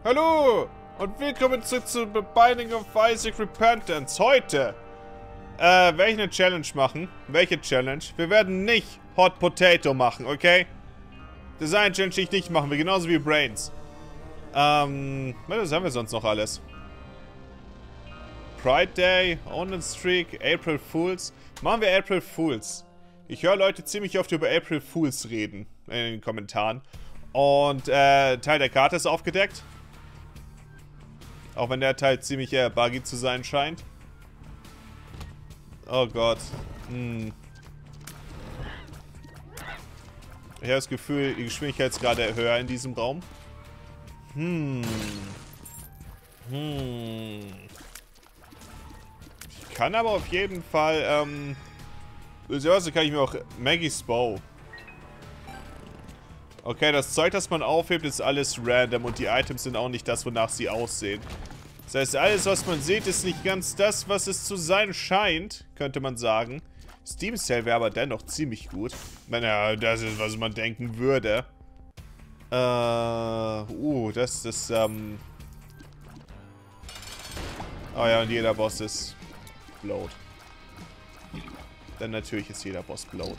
Hallo und willkommen zurück zu The Binding of Isaac Repentance. Heute werde ich eine Challenge machen. Welche Challenge? Wir werden nicht Hot Potato machen, okay? Das ist eine Challenge, die ich nicht machen will, genauso wie Brains. Was haben wir sonst noch alles? Pride Day, Onan Streak, April Fools. Machen wir April Fools. Ich höre Leute ziemlich oft über April Fools reden in den Kommentaren. Und Teil der Karte ist aufgedeckt. Auch wenn der Teil ziemlich buggy zu sein scheint. Oh Gott. Ich habe das Gefühl, die Geschwindigkeit ist gerade höher in diesem Raum. Ich kann aber auf jeden Fall, also kann ich mir auch Maggie's Bow. Okay, das Zeug, das man aufhebt, ist alles random und die Items sind auch nicht das, wonach sie aussehen. Das heißt, alles, was man sieht, ist nicht ganz das, was es zu sein scheint, könnte man sagen. Steam Sale wäre aber dennoch ziemlich gut. Ich meine, ja, das ist, was man denken würde. Das ist, oh ja, und jeder Boss ist blowed. Denn natürlich ist jeder Boss blowed.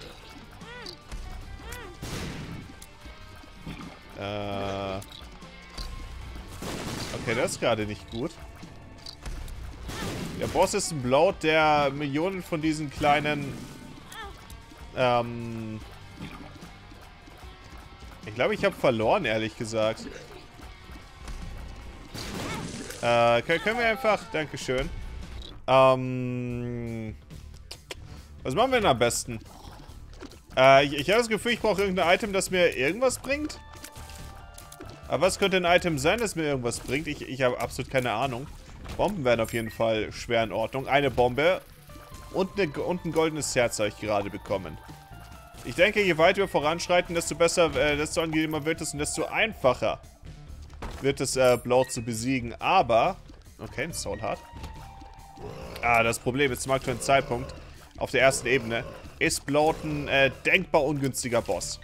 Okay, das ist gerade nicht gut. Der Boss ist ein Bloat, der Millionen von diesen kleinen... Ich glaube, ich habe verloren, ehrlich gesagt. Können wir einfach... Dankeschön. Was machen wir denn am besten? Ich habe das Gefühl, ich brauche irgendein Item, das mir irgendwas bringt. Aber was könnte ein Item sein, das mir irgendwas bringt? Ich habe absolut keine Ahnung. Bomben werden auf jeden Fall schwer in Ordnung. Eine Bombe und ein goldenes Herz habe ich gerade bekommen. Ich denke, je weiter wir voranschreiten, desto besser, desto angenehmer wird es und desto einfacher wird es, Bloat zu besiegen. Aber, okay, ein Soul Heart. Das Problem ist zum aktuellen Zeitpunkt auf der ersten Ebene ist Bloat ein denkbar ungünstiger Boss.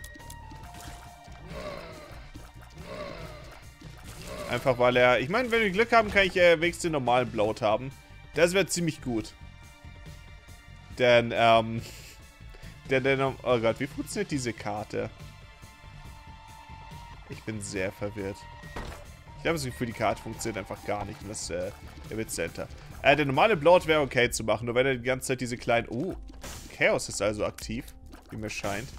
Einfach weil er... Ich meine, wenn wir Glück haben, kann ich wenigstens den normalen Bloat haben. Das wäre ziemlich gut. Denn, oh Gott, wie funktioniert diese Karte? Ich bin sehr verwirrt. Ich habe das Gefühl, die Karte funktioniert einfach gar nicht. Und das ist der Witz dahinter. Der normale Bloat wäre okay zu machen, nur wenn er die ganze Zeit diese kleinen... Chaos ist also aktiv, wie mir scheint.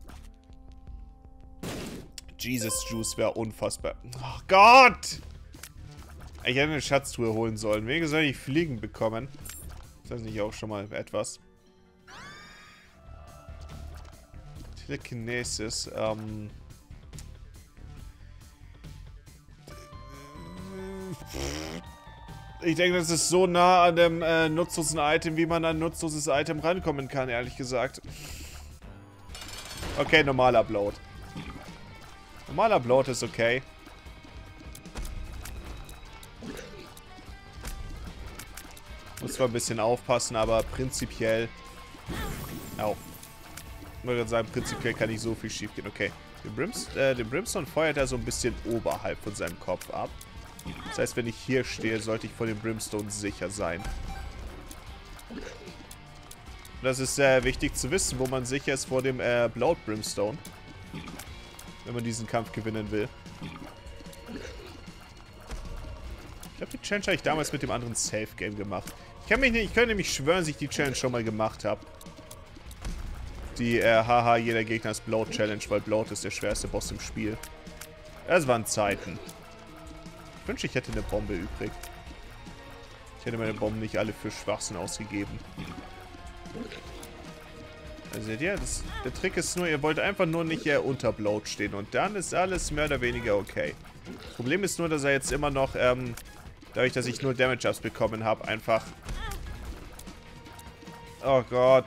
Jesus Juice wäre unfassbar. Oh Gott! Ich hätte eine Schatztruhe holen sollen. Wegen soll ich Fliegen bekommen. Das ist nicht auch schon mal etwas. Telekinesis. Ich denke, das ist so nah an dem nutzlosen Item, wie man an ein nutzloses Item rankommen kann, ehrlich gesagt. Okay, normaler Bloat. Normaler Bloat ist okay. Muss zwar ein bisschen aufpassen, aber prinzipiell... Au. Ich würde sagen, prinzipiell kann nicht so viel schief gehen. Okay. Den Brimstone feuert er so ein bisschen oberhalb von seinem Kopf ab. Das heißt, wenn ich hier stehe, sollte ich vor dem Brimstone sicher sein. Das ist sehr wichtig zu wissen, wo man sicher ist vor dem Bloat Brimstone. Wenn man diesen Kampf gewinnen will. Ich glaube, die Challenge habe ich damals mit dem anderen Safe-Game gemacht. Ich könnte nämlich schwören, dass ich die Challenge schon mal gemacht habe. Die, haha, jeder Gegner ist Bloat-Challenge, weil Bloat ist der schwerste Boss im Spiel. Das waren Zeiten. Ich wünschte, ich hätte eine Bombe übrig. Ich hätte meine Bomben nicht alle für Schwachsinn ausgegeben. Also seht ihr, der Trick ist nur, ihr wollt einfach nur nicht unter Bloat stehen und dann ist alles mehr oder weniger okay. Das Problem ist nur, dass er jetzt immer noch, dadurch, dass ich nur Damage-Ups bekommen habe, einfach... Oh Gott.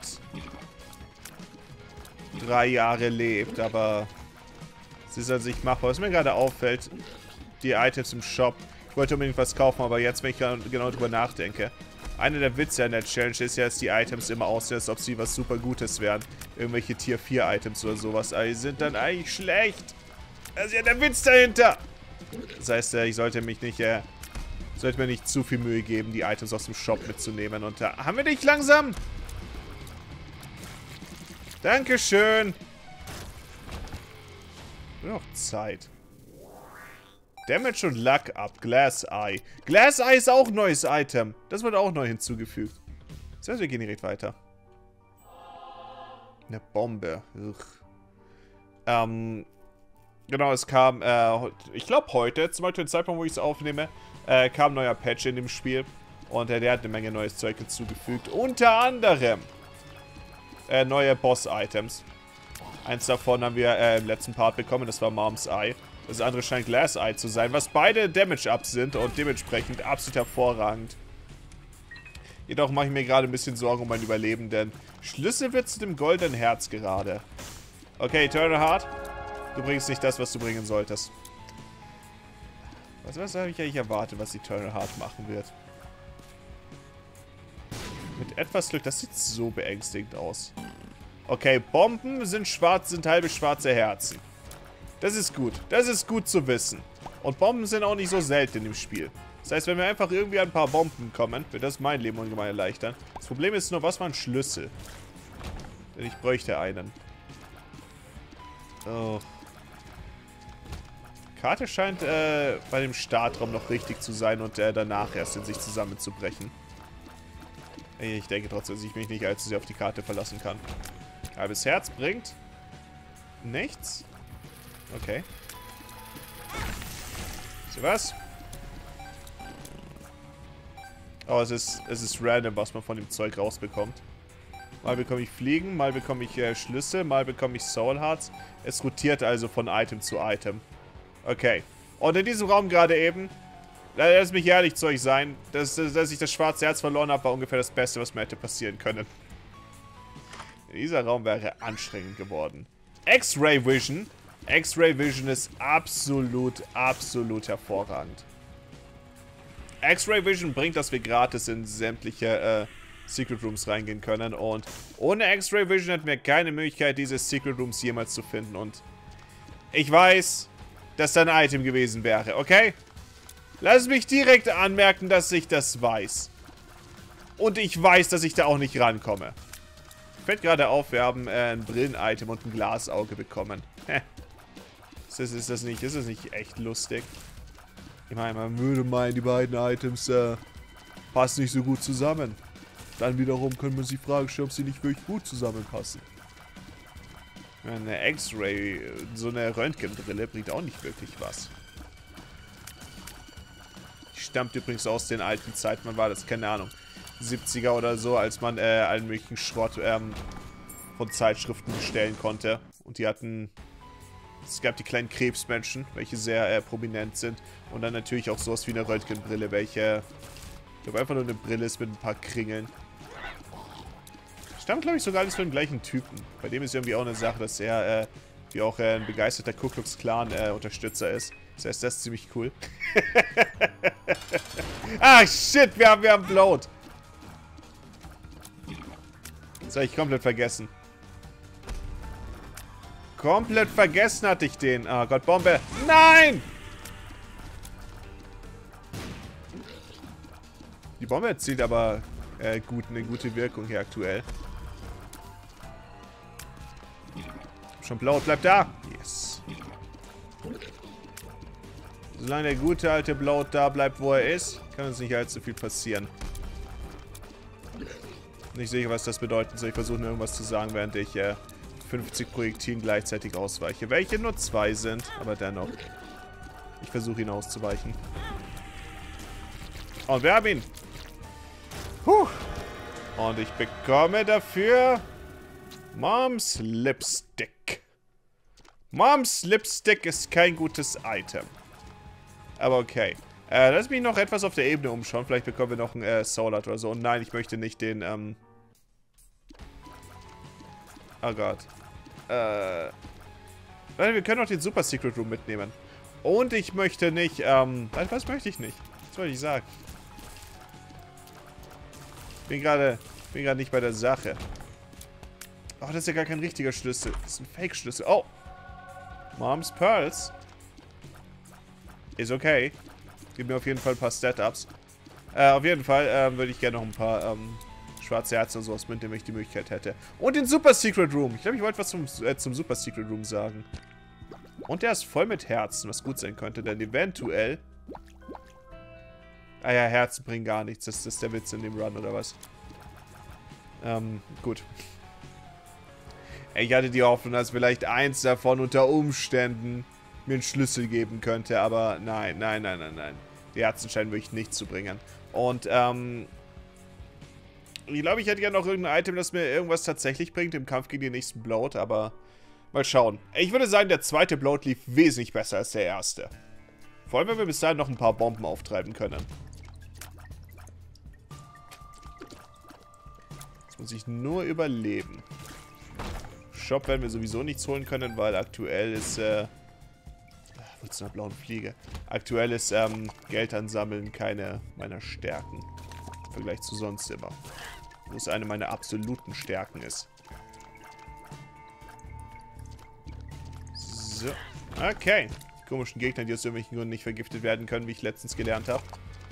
3 Jahre lebt, aber es ist also nicht machbar. Was mir gerade auffällt, die Items im Shop. Ich wollte unbedingt was kaufen, aber jetzt, wenn ich genau drüber nachdenke, einer der Witze an der Challenge ist ja, dass die Items immer aussehen, als ob sie was super Gutes wären. Irgendwelche Tier 4 Items oder sowas. Aber die sind dann eigentlich schlecht. Das ist ja der Witz dahinter. Das heißt, ich sollte mir nicht zu viel Mühe geben, die Items aus dem Shop mitzunehmen. Und da haben wir dich langsam. Dankeschön. Nur noch Zeit. Damage und Luck up. Glass Eye. Glass Eye ist auch ein neues Item. Das wurde auch neu hinzugefügt. Das heißt, wir gehen direkt weiter. Eine Bombe. Genau, es kam, ich glaube heute, zum aktuellen Zeitpunkt, wo ich es aufnehme, kam ein neuer Patch in dem Spiel. Und der hat eine Menge neues Zeug hinzugefügt. Unter anderem neue Boss-Items. Eins davon haben wir im letzten Part bekommen, das war Mom's Eye. Das andere scheint Glass Eye zu sein, was beide Damage-Up sind und dementsprechend absolut hervorragend. Jedoch mache ich mir gerade ein bisschen Sorgen um mein Überleben, denn Schlüssel wird zu dem goldenen Herz gerade. Okay, Eternal Heart. Du bringst nicht das, was du bringen solltest. Was habe ich eigentlich erwartet, was Eternal Heart machen wird? Mit etwas Glück, das sieht so beängstigend aus. Okay, Bomben sind schwarz, sind halbe schwarze Herzen. Das ist gut. Das ist gut zu wissen. Und Bomben sind auch nicht so selten im Spiel. Das heißt, wenn wir einfach irgendwie an ein paar Bomben kommen, wird das mein Leben ungemein erleichtern. Das Problem ist nur, was war ein Schlüssel? Denn ich bräuchte einen. Oh. Karte scheint bei dem Startraum noch richtig zu sein und danach erst in sich zusammenzubrechen. Ich denke trotzdem, dass ich mich nicht allzu sehr auf die Karte verlassen kann. Halbes Herz bringt nichts. Okay. So was? Oh, es ist random, was man von dem Zeug rausbekommt. Mal bekomme ich Fliegen, mal bekomme ich Schlüssel, mal bekomme ich Soul Hearts. Es rotiert also von Item zu Item. Okay. Und in diesem Raum gerade eben, lass mich ehrlich zu euch sein, dass ich das schwarze Herz verloren habe, war ungefähr das Beste, was mir hätte passieren können. Dieser Raum wäre anstrengend geworden. X-Ray Vision. X-Ray Vision ist absolut hervorragend. X-Ray Vision bringt, dass wir gratis in sämtliche Secret Rooms reingehen können. Und ohne X-Ray Vision hätten wir keine Möglichkeit, diese Secret Rooms jemals zu finden. Und ich weiß, dass da ein Item gewesen wäre, okay? Lass mich direkt anmerken, dass ich das weiß. Und ich weiß, dass ich da auch nicht rankomme. Fällt gerade auf, wir haben ein Brillen-Item und ein Glasauge bekommen. Hä. Ist das nicht echt lustig? Ich meine, man würde meinen, die beiden Items passen nicht so gut zusammen. Dann wiederum können wir sich fragen, ob sie nicht wirklich gut zusammenpassen. Eine X-Ray, so eine Röntgenbrille bringt auch nicht wirklich was. Die stammt übrigens aus den alten Zeiten, wann war das? Keine Ahnung. 70er oder so, als man allen möglichen Schrott von Zeitschriften bestellen konnte. Und die hatten... Es gab die kleinen Krebsmenschen, welche sehr prominent sind. Und dann natürlich auch sowas wie eine Röntgenbrille, welche... Ich glaube einfach nur eine Brille ist mit ein paar Kringeln. Stammt, glaube ich, sogar alles von dem gleichen Typen. Bei dem ist irgendwie auch eine Sache, dass er wie auch ein begeisterter Ku Klux Klan Unterstützer ist. Das heißt, das ist ziemlich cool. Ah, shit, wir haben Bloat. Das habe ich komplett vergessen. Komplett vergessen hatte ich den. Oh Gott, Bombe. Nein! Die Bombe erzielt aber eine gute Wirkung hier aktuell. Schon blau, bleib da. Yes. Solange der gute alte Bloat da bleibt, wo er ist, kann uns nicht allzu viel passieren. Nicht sicher, was das bedeuten soll. Ich versuche nur irgendwas zu sagen, während ich 50 Projektilen gleichzeitig ausweiche. Welche nur 2 sind, aber dennoch. Ich versuche ihn auszuweichen. Und wir haben ihn. Puh. Und ich bekomme dafür Mom's Lipstick. Mom's Lipstick ist kein gutes Item. Aber okay. Lass mich noch etwas auf der Ebene umschauen. Vielleicht bekommen wir noch ein Soul Heart oder so. Und nein, ich möchte nicht den, Oh Gott. Wir können auch den Super Secret Room mitnehmen. Und ich möchte nicht, was möchte ich nicht? Was soll ich sagen? Bin gerade nicht bei der Sache. Oh, das ist ja gar kein richtiger Schlüssel. Das ist ein Fake-Schlüssel. Oh. Mom's Pearls. Ist okay. Gibt mir auf jeden Fall ein paar Stat-Ups. Auf jeden Fall würde ich gerne noch ein paar schwarze Herzen und sowas mitnehmen, wenn ich die Möglichkeit hätte. Und den Super Secret Room. Ich glaube, ich wollte was zum Super Secret Room sagen. Und der ist voll mit Herzen, was gut sein könnte, denn eventuell... Ah ja, Herzen bringen gar nichts. Das ist der Witz in dem Run, oder was? Gut. Ich hatte die Hoffnung, dass vielleicht eins davon unter Umständen mir einen Schlüssel geben könnte, aber nein. Die Herzen scheinen wirklich nichts zu bringen. Und, ich glaube, ich hätte ja noch irgendein Item, das mir irgendwas tatsächlich bringt im Kampf gegen den nächsten Bloat, aber mal schauen. Ich würde sagen, der zweite Bloat lief wesentlich besser als der erste. Vor allem, wenn wir bis dahin noch ein paar Bomben auftreiben können. Jetzt muss ich nur überleben. Shop werden wir sowieso nichts holen können, weil aktuell ist, wo ist eine blaue Fliege? Aktuell ist, Geld ansammeln keine meiner Stärken. Im Vergleich zu sonst immer. Wo es eine meiner absoluten Stärken ist. So. Okay. Die komischen Gegner, die aus irgendwelchen Gründen nicht vergiftet werden können, wie ich letztens gelernt habe.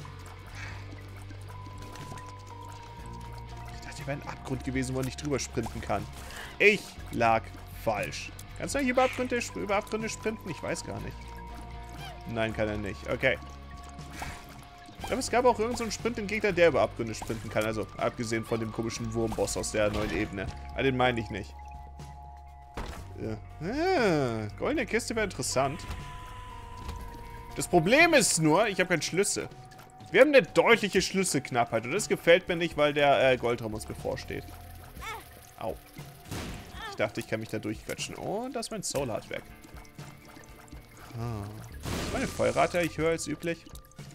Ich dachte, hier wäre ein Abgrund gewesen, wo man nicht drüber sprinten kann. Ich lag falsch. Kannst du eigentlich über Abgründe sprinten? Ich weiß gar nicht. Nein, kann er nicht. Okay. Ich glaube, es gab auch irgendeinen so Sprint im Gegner, der über Abgründe sprinten kann. Also, abgesehen von dem komischen Wurmboss aus der neuen Ebene. Aber den meine ich nicht. Ja. Goldene Kiste wäre interessant. Das Problem ist nur, ich habe keinen Schlüssel. Wir haben eine deutliche Schlüsselknappheit. Und das gefällt mir nicht, weil der Goldraum uns bevorsteht. Au. Ich dachte, ich kann mich da durchquetschen. Und das ist mein Soul Heart weg. Ist meine Feuerrate eigentlich höher als üblich?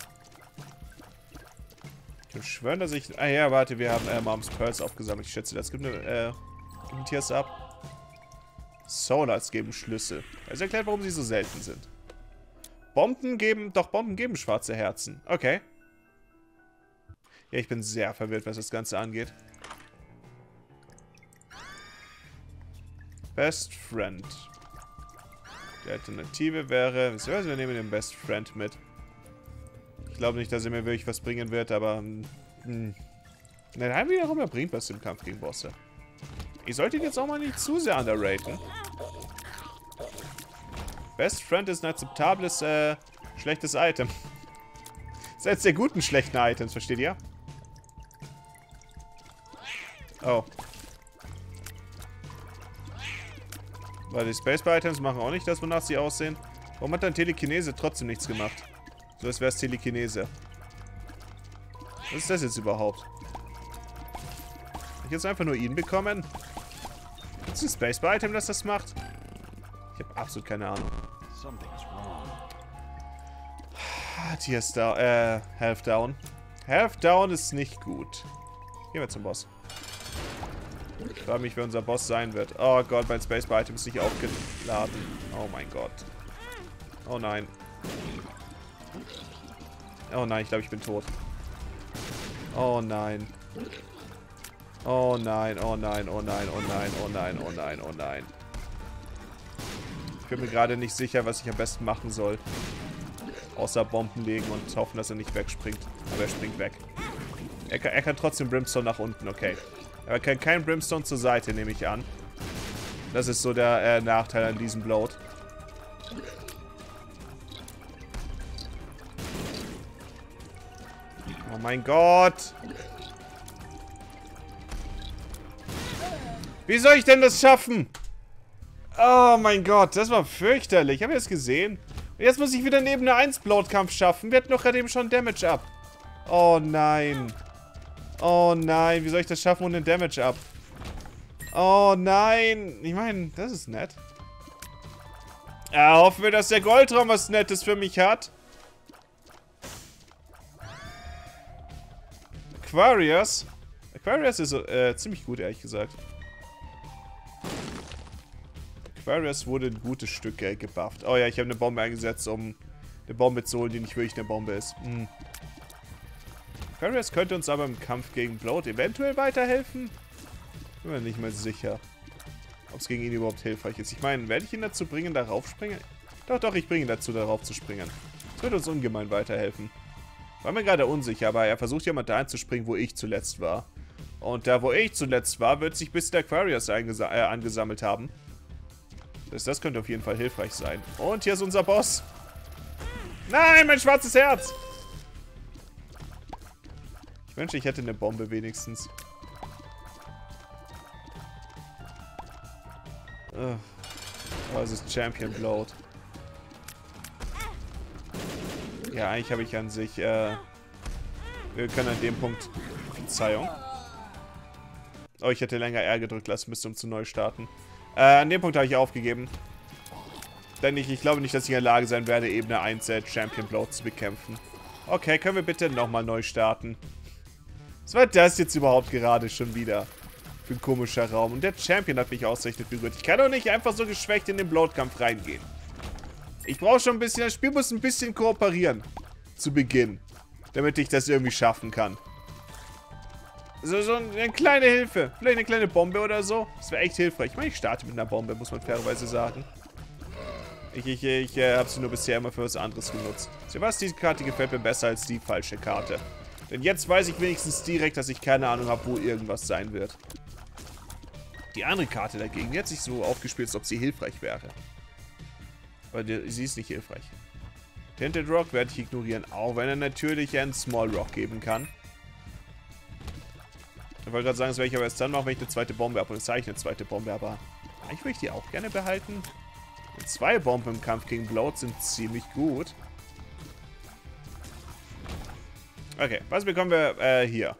Ich kann schwören, dass ich... Ah ja, warte, wir haben Moms Pearls aufgesammelt. Ich schätze, das gibt eine... Tiers ab. Soul Hearts geben Schlüssel. Das erklärt, warum sie so selten sind. Bomben geben... Doch, Bomben geben schwarze Herzen. Okay. Ja, ich bin sehr verwirrt, was das Ganze angeht. Best Friend. Die Alternative wäre... Wir nehmen den Best Friend mit. Ich glaube nicht, dass er mir wirklich was bringen wird, aber... Nein, wiederum, er bringt was im Kampf gegen Bosse. Ich sollte ihn jetzt auch mal nicht zu sehr underraten. Best Friend ist ein akzeptables, schlechtes Item. Das ist eines der guten, schlechten Items, versteht ihr? Oh. Weil die Spacebar-Items machen auch nicht das, wonach sie aussehen. Warum hat dann Telekinese trotzdem nichts gemacht? So als wäre es Telekinese. Was ist das jetzt überhaupt? Hab ich jetzt einfach nur ihn bekommen? Ist ein Spacebar-Item, das das macht? Ich habe absolut keine Ahnung. Tiers down, Health down. Health down ist nicht gut. Gehen wir zum Boss. Ich frage mich, wer unser Boss sein wird. Oh Gott, mein Spacebar-Item ist nicht aufgeladen. Oh mein Gott. Oh nein. Oh nein, ich glaube, ich bin tot. Oh nein. Oh nein, oh nein, oh nein, oh nein, oh nein, oh nein, oh nein. Ich bin mir gerade nicht sicher, was ich am besten machen soll. Außer Bomben legen und hoffen, dass er nicht wegspringt. Aber er springt weg. Er kann trotzdem Brimstone nach unten, okay. Aber er kann kein Brimstone zur Seite, nehme ich an. Das ist so der Nachteil an diesem Bloat. Oh mein Gott! Wie soll ich denn das schaffen? Oh mein Gott, das war fürchterlich. Habt ihr das gesehen? Und jetzt muss ich wieder neben einer 1-Bloat-Kampf schaffen. Wir hatten doch gerade eben schon Damage up. Oh nein. Oh nein, wie soll ich das schaffen ohne Damage up? Oh nein. Ich meine, das ist nett. Hoffen wir, dass der Goldraum was Nettes für mich hat. Aquarius. Aquarius ist ziemlich gut, ehrlich gesagt. Aquarius wurde ein gutes Stück gebufft. Oh ja, ich habe eine Bombe eingesetzt, um eine Bombe zu holen, die nicht wirklich eine Bombe ist. Aquarius könnte uns aber im Kampf gegen Bloat eventuell weiterhelfen. Bin mir nicht mal sicher, ob es gegen ihn überhaupt hilfreich ist. Ich meine, werde ich ihn dazu bringen, darauf springen? Doch, ich bringe ihn dazu, darauf zu springen. Das wird uns ungemein weiterhelfen. War mir gerade unsicher, aber er versucht ja mal da einzuspringen, wo ich zuletzt war. Und da, wo ich zuletzt war, wird sich bis der Aquarius angesammelt haben. Das könnte auf jeden Fall hilfreich sein. Und hier ist unser Boss. Nein, mein schwarzes Herz! Ich wünschte, ich hätte eine Bombe wenigstens. Oh, es ist Champion Bloat. Ja, eigentlich habe ich an sich, wir können an dem Punkt... Verzeihung. Oh, ich hätte länger R gedrückt lassen müssen, um zu neu starten. An dem Punkt habe ich aufgegeben. Denn ich glaube nicht, dass ich in der Lage sein werde, Ebene 1 Champion Bloat zu bekämpfen. Okay, können wir bitte nochmal neu starten? Was war das jetzt überhaupt gerade schon wieder? Für ein komischer Raum. Und der Champion hat mich ausgerechnet berührt. Ich kann doch nicht einfach so geschwächt in den Bloat-Kampf reingehen. Ich brauche schon ein bisschen, das Spiel muss ein bisschen kooperieren. Zu Beginn. Damit ich das irgendwie schaffen kann. So eine kleine Hilfe. Vielleicht eine kleine Bombe oder so. Das wäre echt hilfreich. Ich meine, ich starte mit einer Bombe, muss man fairerweise sagen. Ich habe sie nur bisher immer für was anderes genutzt. So was, diese Karte gefällt mir besser als die falsche Karte. Denn jetzt weiß ich wenigstens direkt, dass ich keine Ahnung habe, wo irgendwas sein wird. Die andere Karte dagegen, die hat sich so aufgespielt, als ob sie hilfreich wäre. Aber sie ist nicht hilfreich. Tinted Rock werde ich ignorieren, auch wenn er natürlich einen Small Rock geben kann. Ich wollte gerade sagen, das werde ich aber erst dann machen, wenn ich eine zweite Bombe habe. Und jetzt zeige ich eine zweite Bombe, aber eigentlich würde ich die auch gerne behalten. 2 Bomben im Kampf gegen Bloat sind ziemlich gut. Okay, was bekommen wir hier?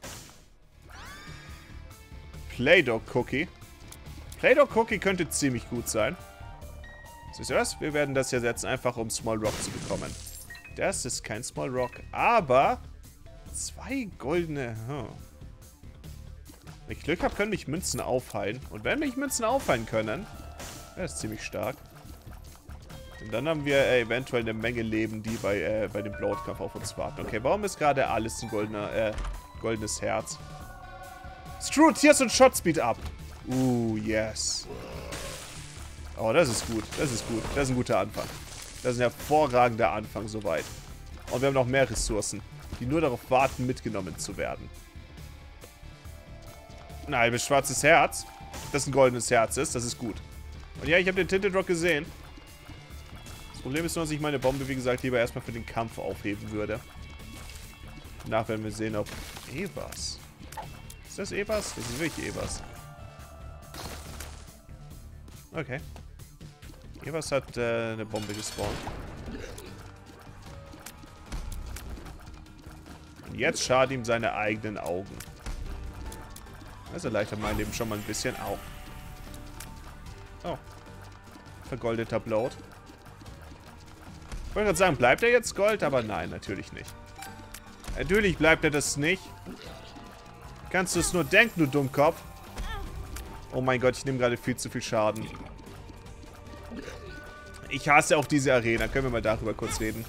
Play-Doh Cookie. Play-Doh Cookie könnte ziemlich gut sein. Siehst du was? Wir werden das hier setzen, einfach um Small Rock zu bekommen. Das ist kein Small Rock, aber 2 goldene... Wenn ich Glück habe, können mich Münzen aufheilen. Und wenn mich Münzen aufheilen können, das ist ziemlich stark. Und dann haben wir eventuell eine Menge Leben, die bei dem Bloat-Kampf auf uns warten. Okay, warum ist gerade alles ein goldenes Herz? Screw Tears und Shot Speed ab. Yes. Oh, das ist gut. Das ist gut. Das ist ein guter Anfang. Das ist ein hervorragender Anfang soweit. Und wir haben noch mehr Ressourcen, die nur darauf warten, mitgenommen zu werden. Ein halbes schwarzes Herz, das ein goldenes Herz ist. Das ist gut. Und ja, ich habe den Tinted Rock gesehen. Das Problem ist nur, dass ich meine Bombe, wie gesagt, lieber erstmal für den Kampf aufheben würde. Danach werden wir sehen, ob... Evas. Ist das Evas? Das ist wirklich Evas. Okay. Evas hat eine Bombe gespawnt. Und jetzt schaden ihm seine eigenen Augen. Das erleichtert mein Leben schon mal ein bisschen. Au. Oh. Vergoldeter Bloat. Ich wollte gerade sagen, bleibt er jetzt Gold? Aber nein, natürlich nicht. Natürlich bleibt er das nicht. Kannst du es nur denken, du Dummkopf? Oh mein Gott, ich nehme gerade viel zu viel Schaden. Ich hasse auch diese Arena. Können wir mal darüber kurz reden?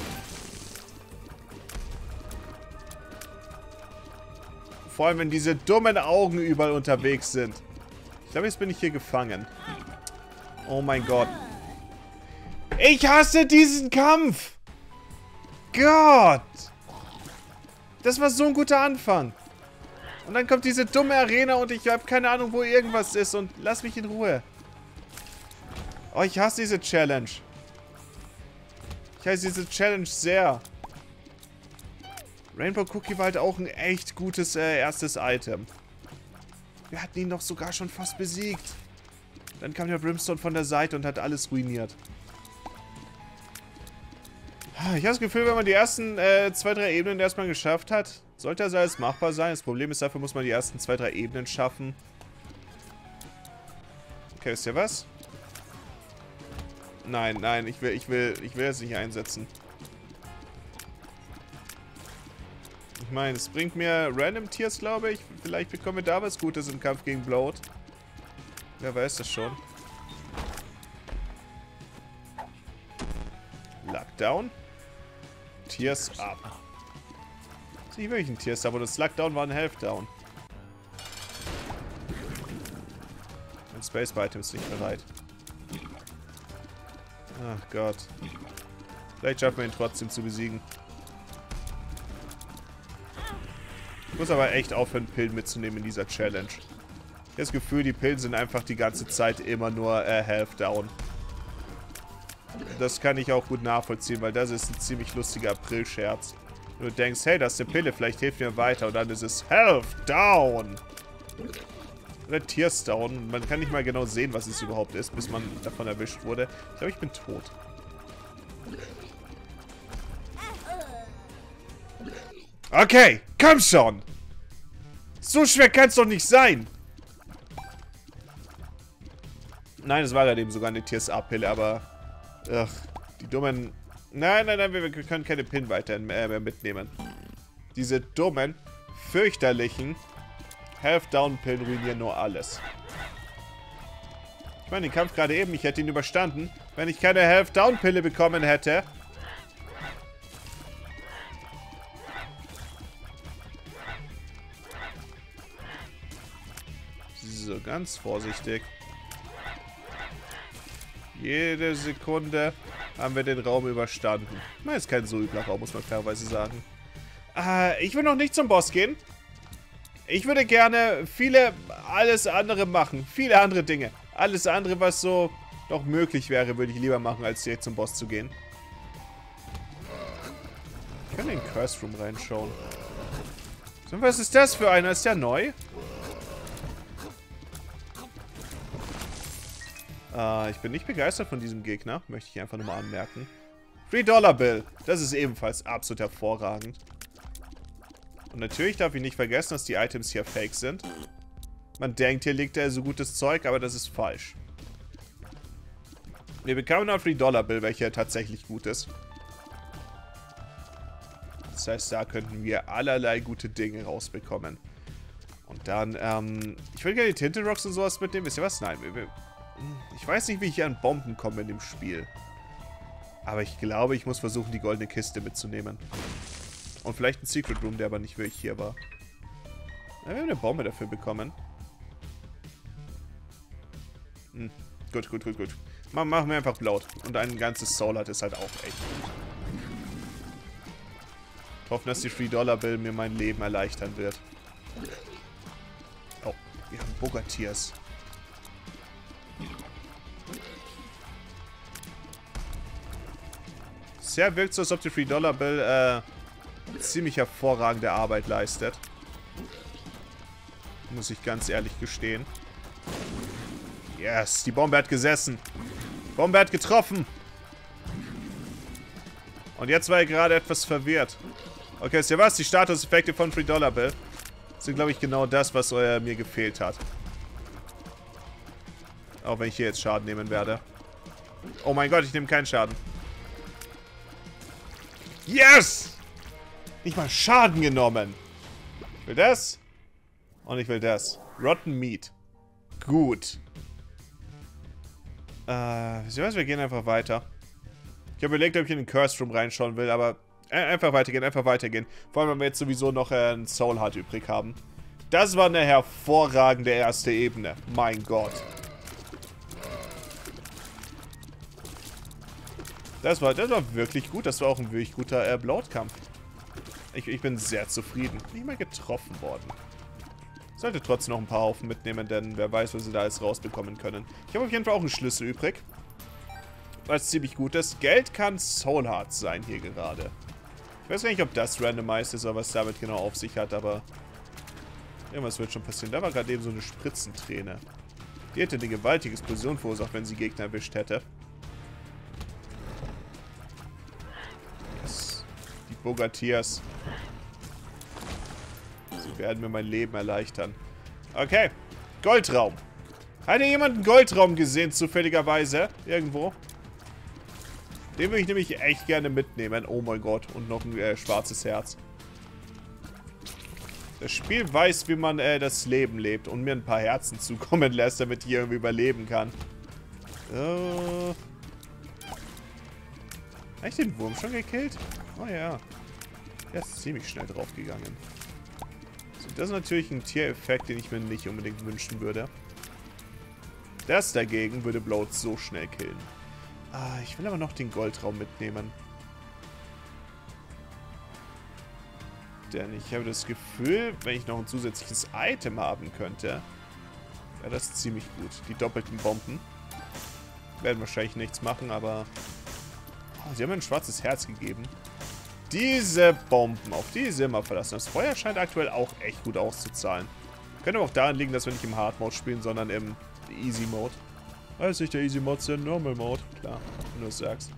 Vor allem, wenn diese dummen Augen überall unterwegs sind. Ich glaube, jetzt bin ich hier gefangen. Oh mein Gott. Ich hasse diesen Kampf! Gott! Das war so ein guter Anfang. Und dann kommt diese dumme Arena und ich habe keine Ahnung, wo irgendwas ist. Und lass mich in Ruhe. Oh, ich hasse diese Challenge. Ich hasse diese Challenge sehr. Rainbow Cookie war halt auch ein echt gutes erstes Item. Wir hatten ihn doch sogar schon fast besiegt. Dann kam der Brimstone von der Seite und hat alles ruiniert. Ich habe das Gefühl, wenn man die ersten 2, 3 Ebenen erstmal geschafft hat, sollte das alles machbar sein. Das Problem ist, dafür muss man die ersten 2, 3 Ebenen schaffen. Okay, wisst ihr was? Nein, nein, ich will es nicht einsetzen. Ich meine, es bringt mir Random Tiers, glaube ich. Vielleicht bekommen wir da was Gutes im Kampf gegen Bloat. Wer weiß das schon. Lockdown. Tiers up. Das ist nicht wirklich ein Tiers up, aber das Lockdown war ein Health Down. Mein Space Item ist nicht bereit. Ach Gott. Vielleicht schaffen wir ihn trotzdem zu besiegen. Ich muss aber echt aufhören, Pillen mitzunehmen in dieser Challenge. Ich habe das Gefühl, die Pillen sind einfach die ganze Zeit immer nur Health down. Das kann ich auch gut nachvollziehen, weil das ist ein ziemlich lustiger April-Scherz. Du denkst, hey, das ist eine Pille, vielleicht hilft mir weiter. Und dann ist es Health down. Oder Tears down. Man kann nicht mal genau sehen, was es überhaupt ist, bis man davon erwischt wurde. Ich glaube, ich bin tot. Okay, komm schon! So schwer kann es doch nicht sein! Nein, es war gerade eben sogar eine Tears-Up-Pille, aber... Ach, die dummen... Nein, wir können keine Pin weiter mehr mitnehmen. Diese dummen, fürchterlichen Health-Down-Pillen ruinieren nur alles. Ich meine, den Kampf gerade eben, ich hätte ihn überstanden, wenn ich keine Health-Down-Pille bekommen hätte. So, ganz vorsichtig. Jede Sekunde haben wir den Raum überstanden. Na, ist kein so übler Raum, muss man fairerweise sagen. Ich will noch nicht zum Boss gehen. Ich würde gerne alles andere machen. Viele andere Dinge. Alles andere, was so noch möglich wäre, würde ich lieber machen, als direkt zum Boss zu gehen. Ich kann in den Curse Room reinschauen. So, was ist das für einer? Ist der neu? Ich bin nicht begeistert von diesem Gegner. Möchte ich einfach nur mal anmerken. $3-Bill. Das ist ebenfalls absolut hervorragend. Und natürlich darf ich nicht vergessen, dass die Items hier fake sind. Man denkt, hier liegt so gutes Zeug, aber das ist falsch. Wir bekamen einen $3-Bill, welcher tatsächlich gut ist. Das heißt, da könnten wir allerlei gute Dinge rausbekommen. Und dann, ich würde gerne die Tinte Rocks und sowas mitnehmen. Wisst ihr was? Nein, ich weiß nicht, wie ich hier an Bomben komme in dem Spiel. Aber ich glaube, ich muss versuchen, die goldene Kiste mitzunehmen. Und vielleicht ein Secret Room, der aber nicht wirklich hier war. Ja, wir haben eine Bombe dafür bekommen. Gut. Machen wir einfach Bloat. Und ein ganzes Soul hat ist halt auch echt gut. Ich hoffe, dass die $3-Bill mir mein Leben erleichtern wird. Oh, wir haben Bogatiers. Bisher wirkt so, als ob die $3-Bill ziemlich hervorragende Arbeit leistet. Muss ich ganz ehrlich gestehen. Yes, die Bombe hat gesessen. Die Bombe hat getroffen. Und jetzt war er gerade etwas verwirrt. Okay, ist ja was? Die Statuseffekte von $3-Bill sind, glaube ich, genau das, was mir gefehlt hat. Auch wenn ich hier jetzt Schaden nehmen werde. Oh mein Gott, ich nehme keinen Schaden. Yes! Nicht mal Schaden genommen. Ich will das. Und ich will das. Rotten Meat. Gut. Wisst ihr was? Wir gehen einfach weiter. Ich habe überlegt, ob ich in den Curse Room reinschauen will, aber einfach weitergehen. Vor allem, wenn wir jetzt sowieso noch einen Soul Heart übrig haben. Das war eine hervorragende erste Ebene. Mein Gott. Das war wirklich gut. Das war auch ein wirklich guter Bloat-Kampf. Ich bin sehr zufrieden. Nicht mal getroffen worden. Sollte trotzdem noch ein paar Haufen mitnehmen, denn wer weiß, was sie da alles rausbekommen können. Ich habe auf jeden Fall auch einen Schlüssel übrig. Was ziemlich gut ist. Geld kann Soul Heart sein hier gerade. Ich weiß gar nicht, ob das randomized ist oder was damit genau auf sich hat, aber irgendwas wird schon passieren. Da war gerade eben so eine Spritzenträne. Die hätte eine gewaltige Explosion verursacht, wenn sie Gegner erwischt hätte. Die Bogatiers. Sie werden mir mein Leben erleichtern. Okay. Goldraum. Hat ja jemand einen Goldraum gesehen, zufälligerweise? Irgendwo? Den würde ich nämlich echt gerne mitnehmen. Oh mein Gott. Und noch ein schwarzes Herz. Das Spiel weiß, wie man das Leben lebt und mir ein paar Herzen zukommen lässt, damit ich irgendwie überleben kann. Habe ich den Wurm schon gekillt? Oh ja. Der ist ziemlich schnell draufgegangen. So, das ist natürlich ein Tiereffekt, den ich mir nicht unbedingt wünschen würde. Das dagegen würde Bloat so schnell killen. Ich will aber noch den Goldraum mitnehmen. denn? Ich habe das Gefühl, wenn ich noch ein zusätzliches Item haben könnte, wäre das ziemlich gut. Die doppelten Bomben werden wahrscheinlich nichts machen, aber oh, sie haben mir ein schwarzes Herz gegeben. Diese Bomben, auf die sind wir verlassen. Das Feuer scheint aktuell auch echt gut auszuzahlen. Könnte aber auch daran liegen, dass wir nicht im Hard Mode spielen, sondern im Easy Mode. Das ist nicht der Easy Mode, sondern der Normal Mode. Klar, wenn du es sagst.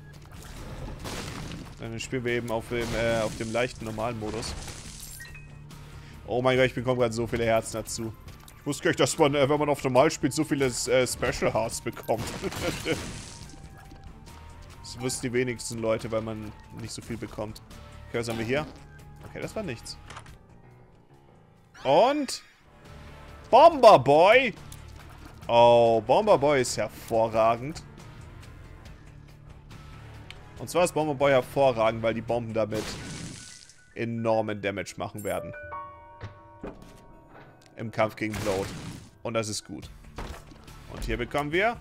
Dann spielen wir eben auf dem leichten normalen Modus. Oh mein Gott, ich bekomme gerade so viele Herzen dazu. Ich wusste gar nicht, dass man, wenn man auf normal spielt, so viele Special Hearts bekommt. Das wussten die wenigsten Leute, weil man nicht so viel bekommt. Okay, was haben wir hier? Okay, das war nichts. Und Bomber Boy. Oh, Bomber Boy ist hervorragend. Und zwar ist Bomber Boy hervorragend, weil die Bomben damit enormen Damage machen werden. Im Kampf gegen Bloat. Und das ist gut. Und hier bekommen wir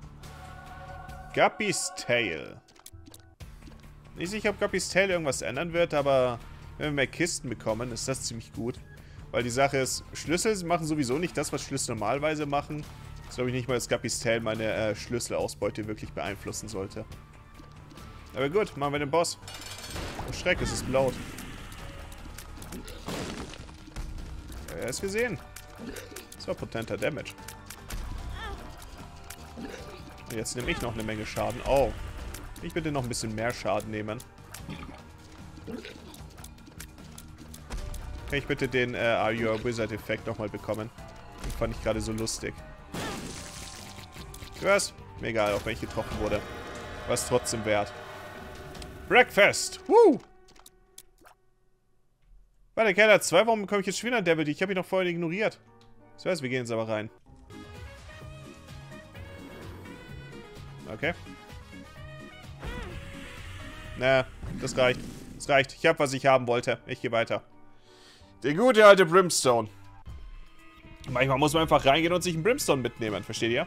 Guppy's Tail. Nicht sicher, ob Guppy's Tail irgendwas ändern wird, aber wenn wir mehr Kisten bekommen, ist das ziemlich gut. Weil die Sache ist, Schlüssel machen sowieso nicht das, was Schlüssel normalerweise machen. Das glaube ich nicht mal, dass Guppy's Tail meine Schlüsselausbeute wirklich beeinflussen sollte. Aber gut, machen wir den Boss. Oh Schreck, es ist Bloat. Er ist gesehen. Das war potenter Damage. Und jetzt nehme ich noch eine Menge Schaden. Oh. Ich bitte noch ein bisschen mehr Schaden nehmen. Kann ich bitte den Are You a Wizard-Effekt nochmal bekommen? Den fand ich gerade so lustig. Was? Mir egal, auch wenn ich getroffen wurde. War es trotzdem wert. Breakfast! Woo! Warte, Kerl hat 2. Warum bekomme ich jetzt schon wieder ein Devil? Ich habe ihn noch vorhin ignoriert. Das heißt, wir gehen jetzt aber rein. Okay. Na, das reicht. Das reicht. Ich habe, was ich haben wollte. Ich gehe weiter. Der gute alte Brimstone. Manchmal muss man einfach reingehen und sich einen Brimstone mitnehmen. Versteht ihr?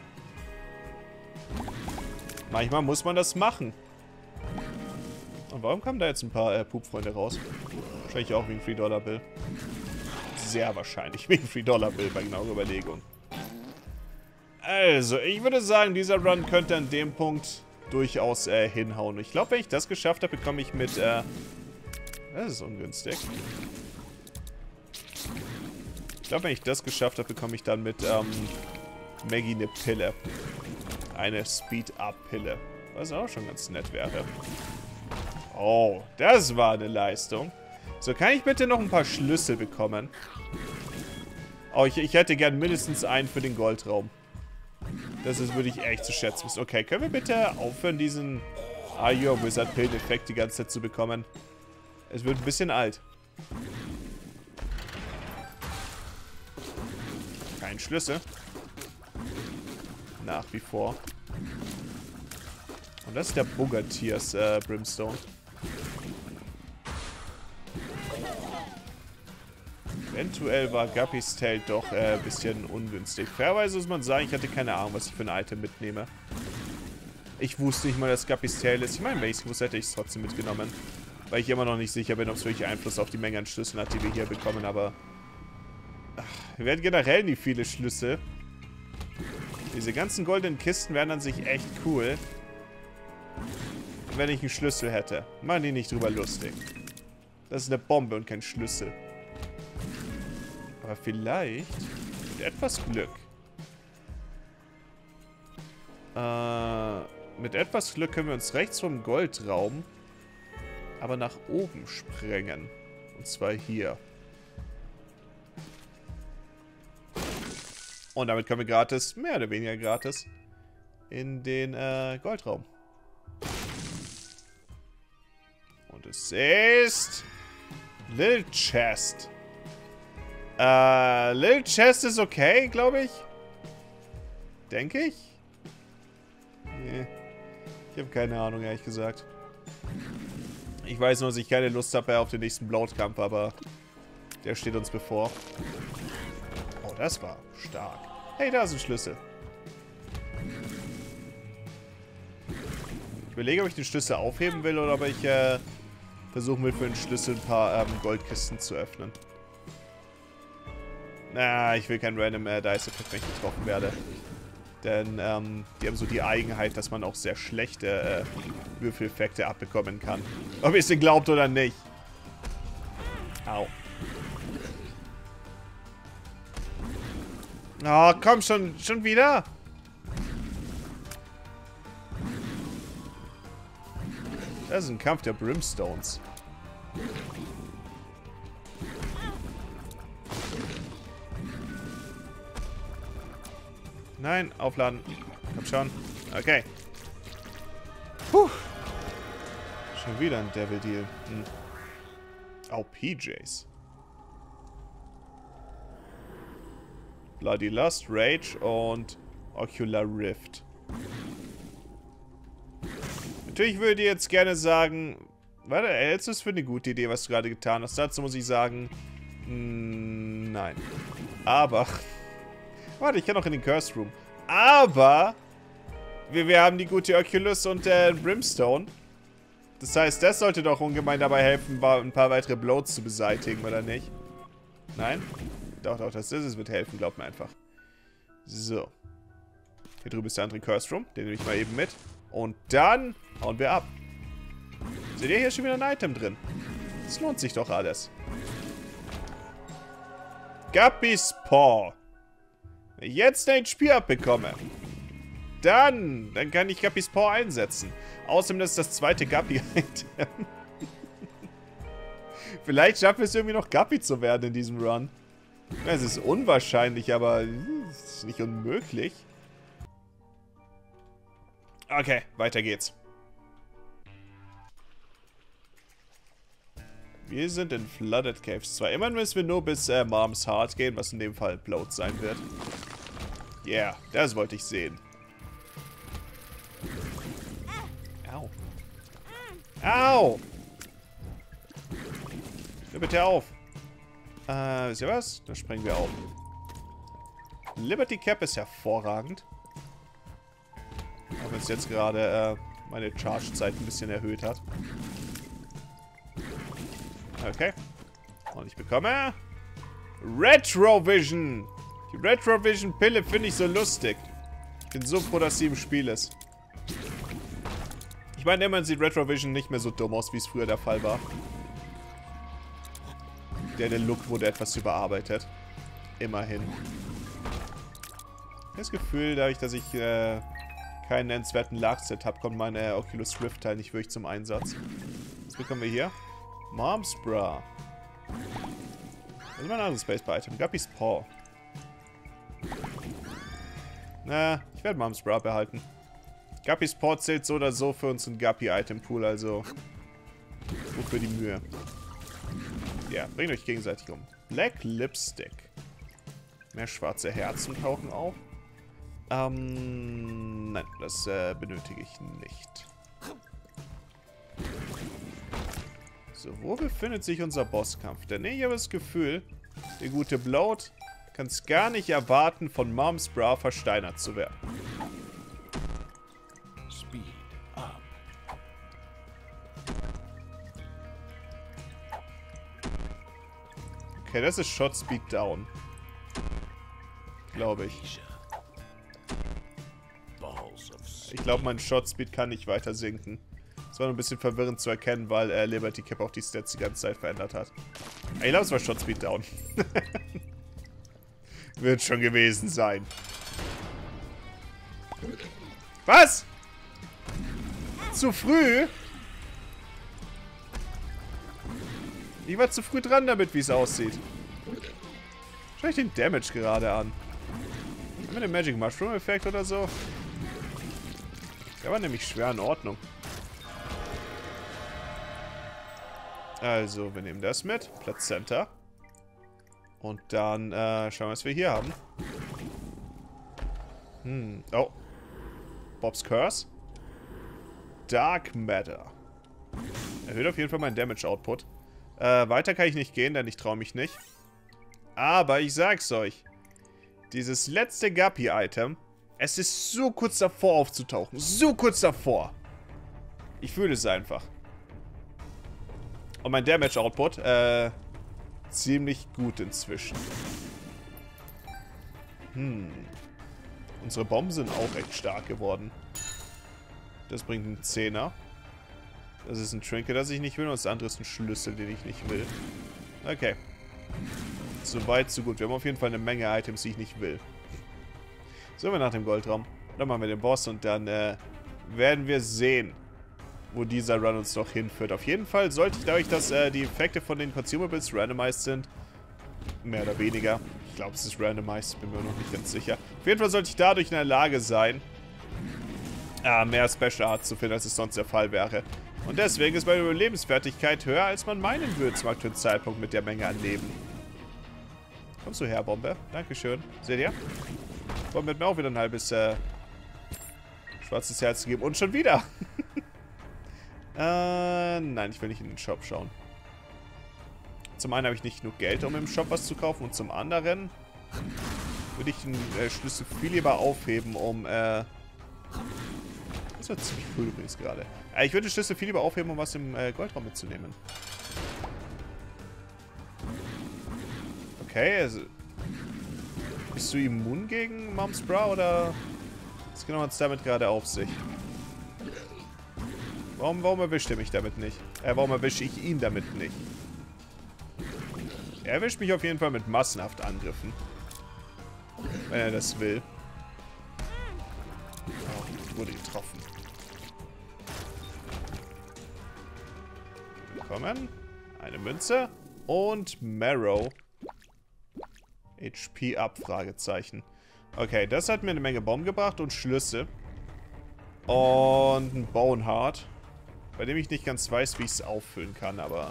Manchmal muss man das machen. Und warum kamen da jetzt ein paar Pupfreunde raus? Wahrscheinlich auch wegen $3-Bill. Sehr wahrscheinlich wegen $3-Bill bei genauer Überlegung. Also, ich würde sagen, dieser Run könnte an dem Punkt durchaus hinhauen. Ich glaube, wenn ich das geschafft habe, bekomme ich mit, das ist ungünstig. Ich glaube, wenn ich das geschafft habe, bekomme ich dann mit, Maggie eine Pille. Eine Speed-Up-Pille. Was auch schon ganz nett wäre. Oh, das war eine Leistung. So, kann ich bitte noch ein paar Schlüssel bekommen? Oh, ich hätte gern mindestens einen für den Goldraum. Das ist, würde ich echt zu schätzen wissen. Okay, können wir bitte aufhören, diesen Are You a Wizard Pill-Effekt die ganze Zeit zu bekommen? Es wird ein bisschen alt. Kein Schlüssel. Nach wie vor. Und das ist der Buggertiers Brimstone. Eventuell war Guppy's Tail doch ein bisschen ungünstig. Fairerweise muss man sagen, ich hatte keine Ahnung, was ich für ein Item mitnehme. Ich wusste nicht mal, dass Guppy's Tail ist. Ich meine, wenn ich es gewusst hätte, ich es trotzdem mitgenommen. Weil ich immer noch nicht sicher bin, ob es wirklich Einfluss auf die Menge an Schlüsseln hat, die wir hier bekommen, aber... Ach, wir werden generell nie viele Schlüssel. Diese ganzen goldenen Kisten wären an sich echt cool. Wenn ich einen Schlüssel hätte. Machen die nicht drüber lustig. Das ist eine Bombe und kein Schlüssel. Aber vielleicht mit etwas Glück. Mit etwas Glück können wir uns rechts vom Goldraum aber nach oben sprengen. Und zwar hier. Und damit können wir gratis, mehr oder weniger gratis, in den Goldraum. Und es ist... Little Chest. Little Chest ist okay, glaube ich. Denke ich. Nee. Ich habe keine Ahnung, ehrlich gesagt. Ich weiß nur, dass ich keine Lust habe auf den nächsten Bloat-Kampf, aber der steht uns bevor. Oh, das war stark. Hey, da ist ein Schlüssel. Ich überlege, ob ich den Schlüssel aufheben will oder ob ich versuchen wir für den Schlüssel ein paar Goldkisten zu öffnen. Na, ich will kein Random Dice-Effekt, wenn ich getroffen werde. Denn die haben so die Eigenheit, dass man auch sehr schlechte Würfeleffekte abbekommen kann. Ob ihr es denn glaubt oder nicht. Au. Oh, komm schon wieder. Das ist ein Kampf der Brimstones. Nein, aufladen. Komm schon. Okay. Puh. Schon wieder ein Devil Deal. Hm. Oh, PJs. Bloody Lust, Rage und Ocular Rift. Natürlich würde ich jetzt gerne sagen, warte, hältst du es für eine gute Idee, was du gerade getan hast? Dazu muss ich sagen, nein. Aber, warte, ich kann auch in den Curse Room. Aber, wir haben die gute Oculus und Brimstone. Das heißt, das sollte doch ungemein dabei helfen, ein paar weitere Bloats zu beseitigen, oder nicht? Nein? Doch, das ist es, wird helfen, glaubt mir einfach. So. Hier drüben ist der andere Curse Room, den nehme ich mal eben mit. Und dann hauen wir ab. Seht ihr, hier ist schon wieder ein Item drin. Das lohnt sich doch alles. Guppy's Paw. Wenn ich jetzt ein Spiel abbekomme, dann kann ich Guppy's Paw einsetzen. Außerdem, das ist das zweite Guppy-Item. Vielleicht schaffen wir es irgendwie noch Guppy zu werden in diesem Run. Es ist unwahrscheinlich, aber es ist nicht unmöglich. Okay, weiter geht's. Wir sind in Flooded Caves 2. Immerhin müssen wir nur bis Mom's Heart gehen, was in dem Fall Bloat sein wird. Yeah, das wollte ich sehen. Au. Au! Hör bitte auf. Wisst ihr was? Da springen wir auf. Liberty Cap ist hervorragend. Auch wenn es jetzt gerade meine Charge-Zeit ein bisschen erhöht hat. Okay. Und ich bekomme Retrovision. Die Retrovision-Pille finde ich so lustig. Ich bin so froh, dass sie im Spiel ist. Ich meine, immerhin sieht Retrovision nicht mehr so dumm aus, wie es früher der Fall war. Der Look wurde etwas überarbeitet. Immerhin. Das Gefühl, dadurch, dass ich keinen nennenswerten Lagset habe, kommt meine Oculus Rift Teil nicht wirklich zum Einsatz. Was bekommen wir hier? Mom's Bra. Das ist mein anderes Spacebar-Item. Guppy's Paw. Na, ich werde Mom's Bra behalten. Guppy's Paw zählt so oder so für unseren Guppy-Item-Pool, also wofür die Mühe. Ja, bringt euch gegenseitig um. Black Lipstick. Mehr schwarze Herzen tauchen auf. Nein, das benötige ich nicht. So, wo befindet sich unser Bosskampf? Denn ich habe das Gefühl, der gute Bloat kann es gar nicht erwarten, von Mom's Bra versteinert zu werden. Speed up. Okay, das ist Shot Speed Down. Glaube ich. Ich glaube, mein Shot Speed kann nicht weiter sinken. Das war nur ein bisschen verwirrend zu erkennen, weil Liberty Cap auch die Stats die ganze Zeit verändert hat. Ich glaube, es war Shot Speed Down. Wird schon gewesen sein. Was? Zu früh? Ich war zu früh dran damit, wie es aussieht. Schau ich den Damage gerade an. Haben wir den Magic Mushroom Effekt oder so? Der war nämlich schwer in Ordnung. Also, wir nehmen das mit. Plazenta. Und dann schauen wir, was wir hier haben. Oh. Bob's Curse. Dark Matter. Erhöht auf jeden Fall meinen Damage Output. Weiter kann ich nicht gehen, denn ich traue mich nicht. Aber ich sag's euch. Dieses letzte Guppy-Item, es ist so kurz davor aufzutauchen. So kurz davor. Ich fühle es einfach. Und mein Damage-Output, ziemlich gut inzwischen. Unsere Bomben sind auch echt stark geworden. Das bringt einen 10er. Das ist ein Trinket, das ich nicht will. Und das andere ist ein Schlüssel, den ich nicht will. Okay. So weit, so gut. Wir haben auf jeden Fall eine Menge Items, die ich nicht will. So, wir nach dem Goldraum. Dann machen wir den Boss und dann werden wir sehen, wo dieser Run uns noch hinführt. Auf jeden Fall sollte ich dadurch, dass die Effekte von den Consumables randomized sind, mehr oder weniger. Ich glaube, es ist randomized, bin mir noch nicht ganz sicher. Auf jeden Fall sollte ich dadurch in der Lage sein, mehr Special Arts zu finden, als es sonst der Fall wäre. Und deswegen ist meine Überlebensfertigkeit höher, als man meinen würde zum aktuellen Zeitpunkt mit der Menge an Leben. Kommst du her, Bombe? Dankeschön. Seht ihr? Bombe hat mir auch wieder ein halbes schwarzes Herz gegeben. Und schon wieder. Nein, ich will nicht in den Shop schauen. Zum einen habe ich nicht genug Geld, um im Shop was zu kaufen. Und zum anderen würde ich den Schlüssel viel lieber aufheben, um das war ziemlich cool übrigens gerade. Ich würde den Schlüssel viel lieber aufheben, um was im Goldraum mitzunehmen. Okay, also bist du immun gegen Mom's Bra oder was genau hat es damit gerade auf sich? Warum erwischt er mich damit nicht? Warum erwische ich ihn damit nicht? Er erwischt mich auf jeden Fall mit massenhaft Angriffen. Wenn er das will. Oh, wurde getroffen. Willkommen. Eine Münze. Und Marrow. HP up, Fragezeichen. Okay, das hat mir eine Menge Bomben gebracht und Schlüssel. Und ein Boneheart. Bei dem ich nicht ganz weiß, wie ich es auffüllen kann, aber...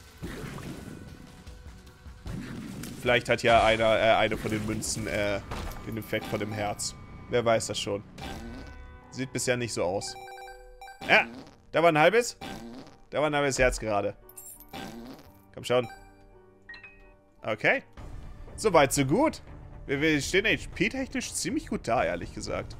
Vielleicht hat ja eine von den Münzen den Effekt von dem Herz. Wer weiß das schon. Sieht bisher nicht so aus. Ja, da war ein halbes. Da war ein halbes Herz gerade. Komm schon. Okay. Soweit, so gut. Wir stehen HP-technisch ziemlich gut da, ehrlich gesagt.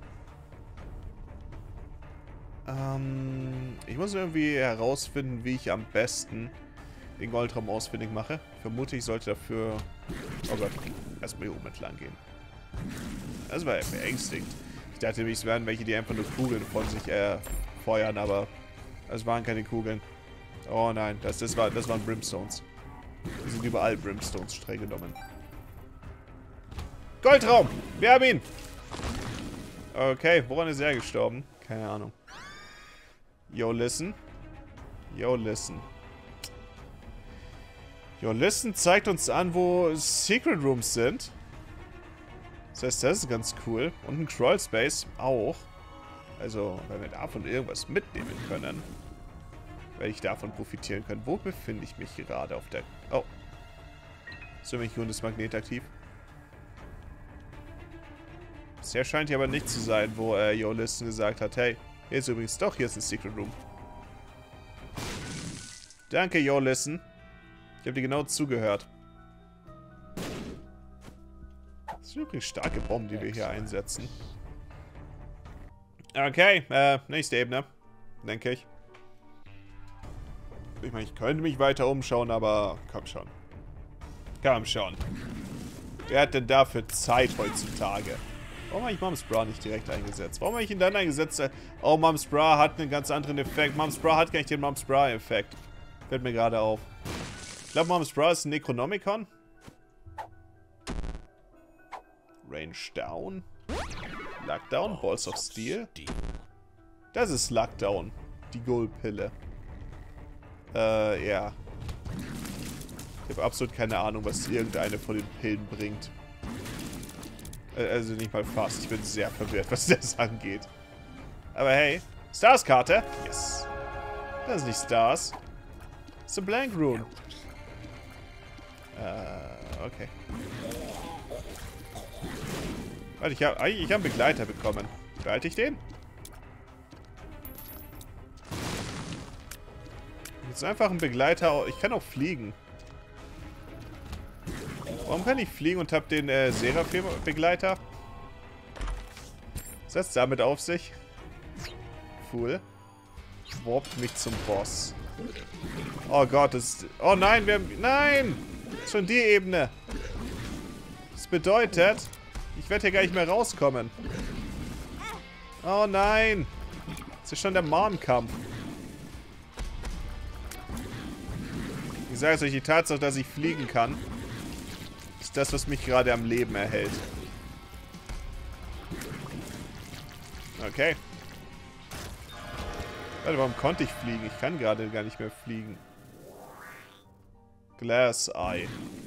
Ich muss irgendwie herausfinden, wie ich am besten den Goldraum ausfindig mache. Vermute, ich sollte dafür... Oh Gott, erstmal hier oben entlang gehen. Das war ja beängstigend. Ich dachte nämlich, es wären welche, die einfach nur Kugeln von sich feuern, aber es waren keine Kugeln. Oh nein, das waren Brimstones. Die sind überall Brimstones, streng genommen. Goldraum! Wir haben ihn! Okay, woran ist er gestorben? Keine Ahnung. Yo, listen. Yo, listen. Yo, listen zeigt uns an, wo Secret Rooms sind. Das heißt, das ist ganz cool. Und ein Crawl Space auch. Also, wenn wir davon irgendwas mitnehmen können, werde ich davon profitieren können. Wo befinde ich mich gerade auf der... Oh. Ist irgendwelche Grund ist Magnet aktiv? Bisher scheint hier aber nicht zu sein, wo Yo Listen gesagt hat, hey, hier ist übrigens doch, hier ist ein Secret Room. Danke, Yo Listen. Ich habe dir genau zugehört. Das sind übrigens starke Bomben, die wir hier einsetzen. Okay, nächste Ebene, denke ich. Ich meine, ich könnte mich weiter umschauen, aber komm schon. Komm schon. Wer hat denn dafür Zeit heutzutage? Warum habe ich Mom's Bra nicht direkt eingesetzt? Warum habe ich ihn dann eingesetzt? Oh, Mom's Bra hat einen ganz anderen Effekt. Mom's Bra hat gar nicht den Mom's Bra-Effekt. Fällt mir gerade auf. Ich glaube, Mom's Bra ist ein Necronomicon. Range Down. Lockdown. Balls of Steel. Das ist Lockdown. Die Goldpille. Ja. Ich habe absolut keine Ahnung, was irgendeine von den Pillen bringt. Also nicht mal fast. Ich bin sehr verwirrt, was das angeht. Aber hey. Stars-Karte. Yes. Das ist nicht Stars. Das ist ein Blank Rune. Okay. Warte, ich hab einen Begleiter bekommen. Behalte ich den? Jetzt einfach ein Begleiter. Ich kann auch fliegen. Warum kann ich fliegen und hab den Seraphim-Begleiter? Was hat's damit auf sich? Cool. Warpt mich zum Boss. Oh Gott, das... Oh nein, Nein! Schon die Ebene. Das bedeutet, ich werde hier gar nicht mehr rauskommen. Oh nein. Das ist schon der Mom-Kampf. Ich sage es euch, die Tatsache, dass ich fliegen kann, ist das, was mich gerade am Leben erhält. Okay. Warte, warum konnte ich fliegen? Ich kann gerade gar nicht mehr fliegen. Glass Eye.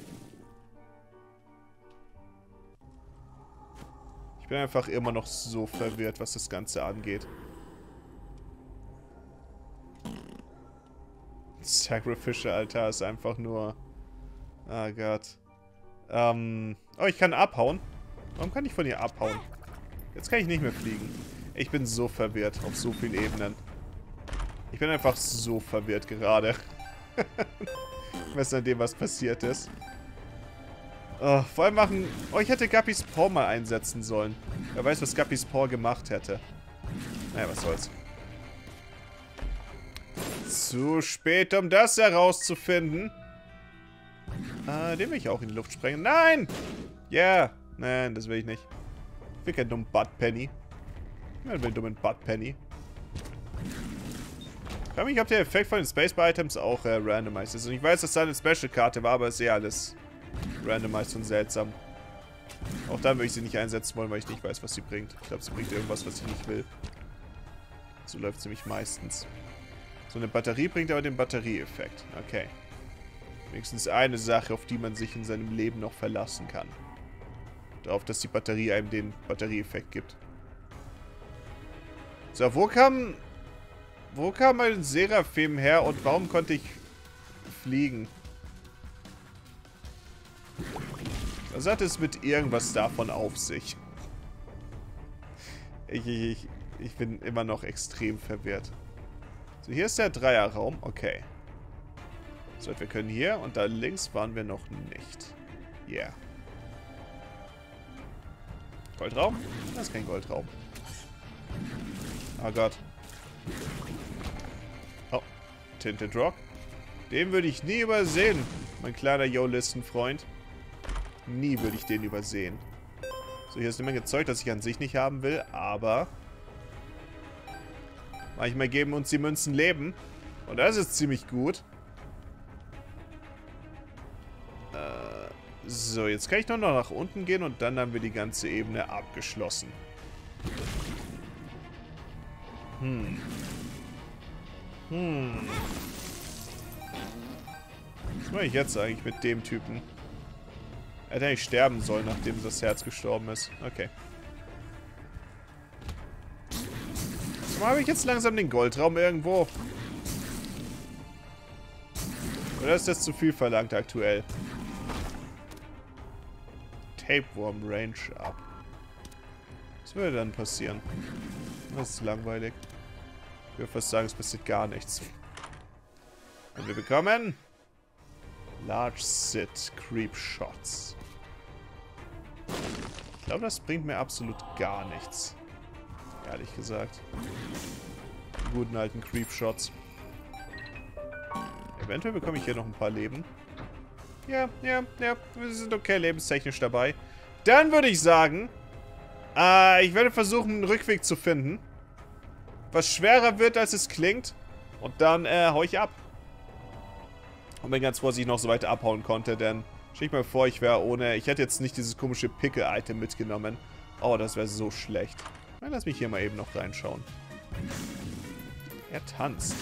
Ich bin einfach immer noch so verwirrt, was das Ganze angeht. Sacrificial Altar ist einfach nur... Oh Gott. Oh, ich kann abhauen. Warum kann ich von hier abhauen? Jetzt kann ich nicht mehr fliegen. Ich bin so verwirrt auf so vielen Ebenen. Ich bin einfach so verwirrt gerade. Ich weiß nicht, was passiert ist. Oh, vor allem machen... Oh, ich hätte Guppy's Paw mal einsetzen sollen. Wer weiß, was Guppy's Paw gemacht hätte. Naja, was soll's. Zu spät, um das herauszufinden. Den will ich auch in die Luft sprengen. Nein! Ja! Yeah. Nein, das will ich nicht. Ich will keinen dummen Buttpenny. Ich will einen dummen Buttpenny. Ich frage mich, ob der Effekt von den Spacebar-Items auch randomized ist. Und ich weiß, dass da eine Special-Karte war, aber ist eh alles randomized und seltsam. Auch dann würde ich sie nicht einsetzen wollen, weil ich nicht weiß, was sie bringt. Ich glaube, sie bringt irgendwas, was ich nicht will. So läuft es nämlich meistens. So eine Batterie bringt aber den Batterieeffekt. Okay. Wenigstens eine Sache, auf die man sich in seinem Leben noch verlassen kann. Darauf, dass die Batterie einem den Batterieeffekt gibt. So, wo kam mein Seraphim her und warum konnte ich fliegen? Was hat es mit irgendwas davon auf sich? Ich bin immer noch extrem verwirrt. So, hier ist der Dreierraum. Okay. So, wir können hier und da links waren wir noch nicht. Yeah. Goldraum? Das ist kein Goldraum. Oh Gott. Oh. Tinted Rock. Den würde ich nie übersehen, mein kleiner Yo-Listen-Freund. Nie würde ich den übersehen. So, hier ist eine Menge Zeug, das ich an sich nicht haben will, aber... Manchmal geben uns die Münzen Leben. Und das ist ziemlich gut. So, jetzt kann ich nur noch nach unten gehen und dann haben wir die ganze Ebene abgeschlossen. Was mache ich jetzt eigentlich mit dem Typen? Er hätte eigentlich sterben sollen, nachdem das Herz gestorben ist. Okay. Warum habe ich jetzt langsam den Goldraum irgendwo? Oder ist das zu viel verlangt aktuell? Tapeworm Range Up. Was würde dann passieren? Das ist langweilig. Ich würde fast sagen, es passiert gar nichts. Und wir bekommen Large Sit Creep Shots. Ich glaube, das bringt mir absolut gar nichts. Ehrlich gesagt. Die guten alten Creep Shots. Eventuell bekomme ich hier noch ein paar Leben. Ja, wir sind okay lebenstechnisch dabei. Dann würde ich sagen, ich werde versuchen, einen Rückweg zu finden. Was schwerer wird, als es klingt. Und dann hau ich ab. Und bin ganz froh, dass ich noch so weiter abhauen konnte, denn stell ich mir vor, ich hätte jetzt nicht dieses komische Pickle-Item mitgenommen. Oh, das wäre so schlecht. Dann lass mich hier mal eben noch reinschauen. Er tanzt.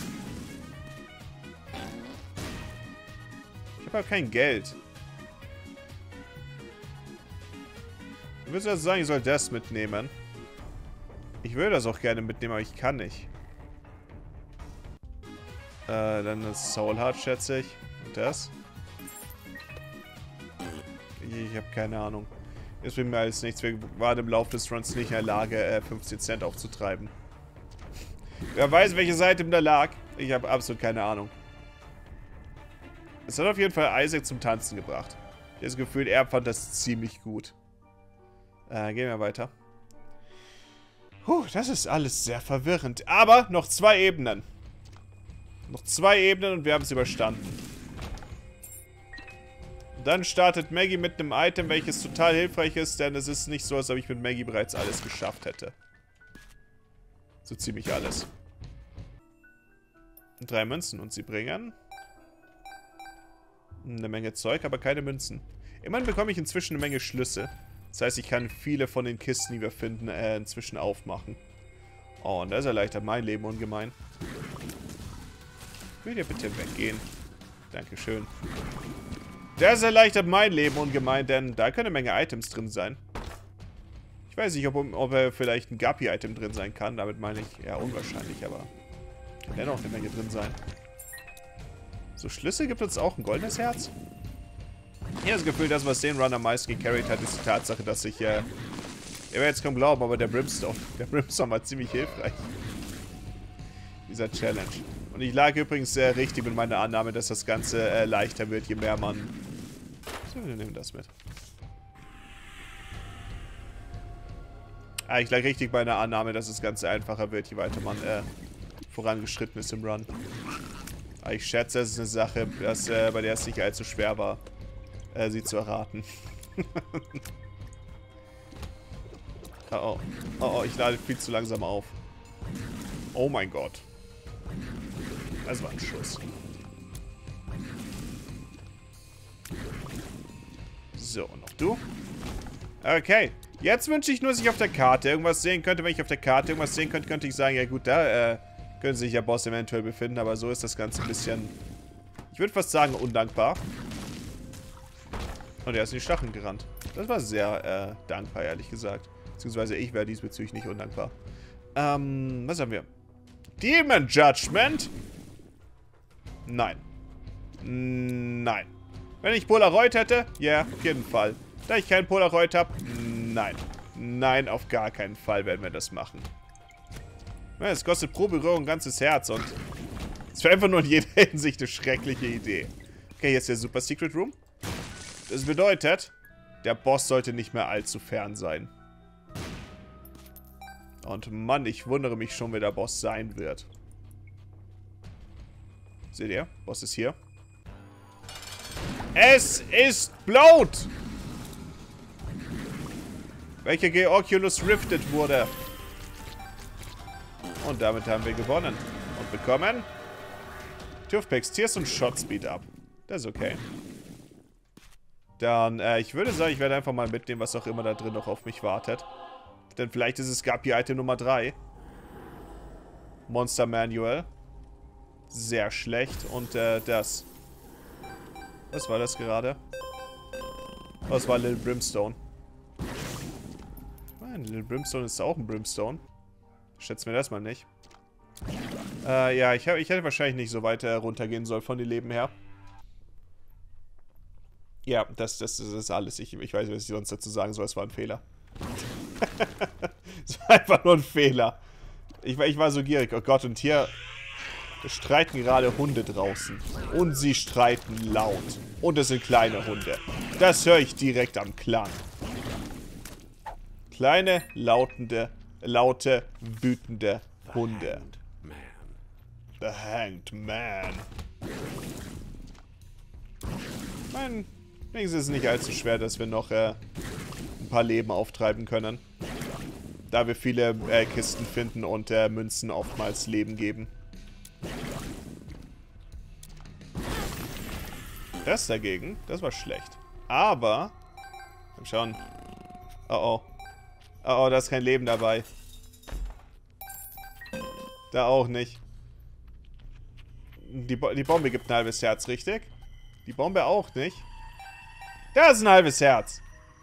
Ich habe aber kein Geld. Du würdest also sagen, ich soll das mitnehmen. Ich würde das auch gerne mitnehmen, aber ich kann nicht. Dann das Soul Heart, schätze ich. Und das? Ich habe keine Ahnung. Es bringt mir alles nichts. Wir waren im Laufe des Runs nicht in der Lage, 15 Cent aufzutreiben. Wer weiß, welche Seite da lag. Ich habe absolut keine Ahnung. Es hat auf jeden Fall Isaac zum Tanzen gebracht. Ich habe das Gefühl, er fand das ziemlich gut. Gehen wir weiter. Das ist alles sehr verwirrend. Aber noch 2 Ebenen. Noch 2 Ebenen und wir haben es überstanden. Und dann startet Maggie mit einem Item, welches total hilfreich ist, denn es ist nicht so, als ob ich mit Maggie bereits alles geschafft hätte. So ziemlich alles. Und 3 Münzen und sie bringen eine Menge Zeug, aber keine Münzen. Immerhin bekomme ich inzwischen eine Menge Schlüssel. Das heißt, ich kann viele von den Kisten, die wir finden, inzwischen aufmachen. Oh, und das erleichtert mein Leben ungemein. Will ihr bitte weggehen? Dankeschön. Das erleichtert mein Leben ungemein, denn da können eine Menge Items drin sein. Ich weiß nicht, ob vielleicht ein Guppy-Item drin sein kann. Damit meine ich eher unwahrscheinlich, aber kann dennoch eine Menge drin sein. So, Schlüssel gibt uns auch ein goldenes Herz. Ich habe das Gefühl, das, was den Run am meisten gecarried hat, ist die Tatsache, dass ich, ihr werdet jetzt kaum glauben, aber der Brimstone war ziemlich hilfreich. Dieser Challenge. Und ich lag übrigens sehr richtig mit meiner Annahme, dass das Ganze leichter wird, je mehr man... So, wir nehmen das mit. Ich lag richtig bei einer Annahme, dass das Ganze einfacher wird, je weiter man vorangeschritten ist im Run. Aber ich schätze, es ist eine Sache, bei der es nicht allzu schwer war, sie zu erraten. Oh, oh, ich lade viel zu langsam auf. Oh mein Gott. Das war ein Schuss. So, noch du. Okay. Jetzt wünsche ich nur, dass ich auf der Karte irgendwas sehen könnte. Wenn ich auf der Karte irgendwas sehen könnte, könnte ich sagen, ja gut, da könnte sich der Boss eventuell befinden. Aber so ist das Ganze ein bisschen, ich würde fast sagen, undankbar. Und er ist in die Stacheln gerannt. Das war sehr dankbar, ehrlich gesagt. Beziehungsweise ich wäre diesbezüglich nicht undankbar. Was haben wir? Demon Judgment? Nein. Nein. Wenn ich Polaroid hätte? Ja, auf jeden Fall. Da ich kein Polaroid habe? Nein. Nein, auf gar keinen Fall werden wir das machen. Es kostet pro Berührung ein ganzes Herz und es wäre einfach nur in jeder Hinsicht eine schreckliche Idee. Okay, hier ist der Super Secret Room. Das bedeutet, der Boss sollte nicht mehr allzu fern sein. Und Mann, ich wundere mich schon, wer der Boss sein wird. Seht ihr? Boss ist hier. Es ist Bloat! Welcher Georculus rifted wurde. Und damit haben wir gewonnen. Und bekommen Toothpicks, Tears und Shot Speed ab. Das ist okay. Dann, ich würde sagen, ich werde einfach mal mitnehmen, was auch immer da drin noch auf mich wartet. Denn vielleicht ist es Guppy-Item Nummer 3. Monster Manual. Sehr schlecht. Und, das. Was war das gerade? Oh, das war Little Brimstone. Nein, Little Brimstone ist auch ein Brimstone. Schätzt mir das mal nicht. Ja, ich hätte wahrscheinlich nicht so weit runtergehen sollen von den Leben her. Ja, das ist alles. Ich weiß nicht, was ich sonst dazu sagen soll. Es war ein Fehler. Es war einfach nur ein Fehler. Ich war so gierig. Oh Gott, und hier streiten gerade Hunde draußen. Und sie streiten laut. Und es sind kleine Hunde. Das höre ich direkt am Klang. Kleine, laute, wütende Hunde. The Hanged Man. Mein, wenigstens ist es nicht allzu schwer, dass wir noch ein paar Leben auftreiben können. Da wir viele Kisten finden und Münzen oftmals Leben geben. Das dagegen, das war schlecht. Aber, mal schauen. Oh oh. Oh oh, da ist kein Leben dabei. Da auch nicht. Die Bombe gibt ein halbes Herz, richtig? Die Bombe auch nicht. Da ist ein halbes Herz.